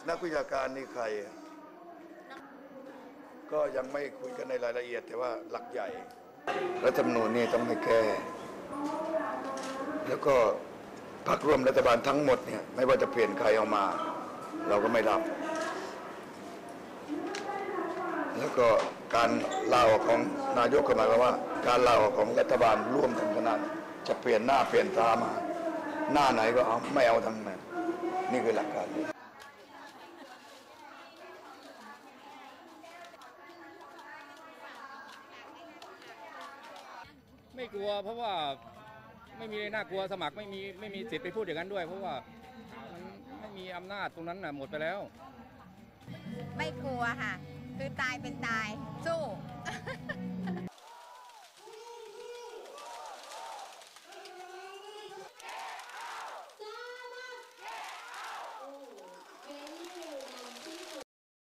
นักวิชาการนี่ใครก็ยังไม่คุยกันในรายละเอียดแต่ว่าหลักใหญ่รัฐธรรมนูญนี่ต้องให้แก้แล้วก็พรรคร่วมรัฐบาลทั้งหมดเนี่ยไม่ว่าจะเปลี่ยนใครออกมาเราก็ไม่รับแล้วก็การลาออกของนายกก็หมายความว่าการลาออกของรัฐบาลร่วมทั้งคณะจะเปลี่ยนหน้าเปลี่ยนตามาหน้าไหนก็เอาไม่เอาทั้งนั้นนี่คือหลักการไม่กลัวเพราะว่าไม่มีน่ากลัวสมัครไม่มีสิทธิ์ไปพูดอย่างนั้นด้วยเพราะว่ามันไม่มีอำนาจตรงนั้นน่ะหมดไปแล้วไม่กลัวค่ะคือตายเป็นตาย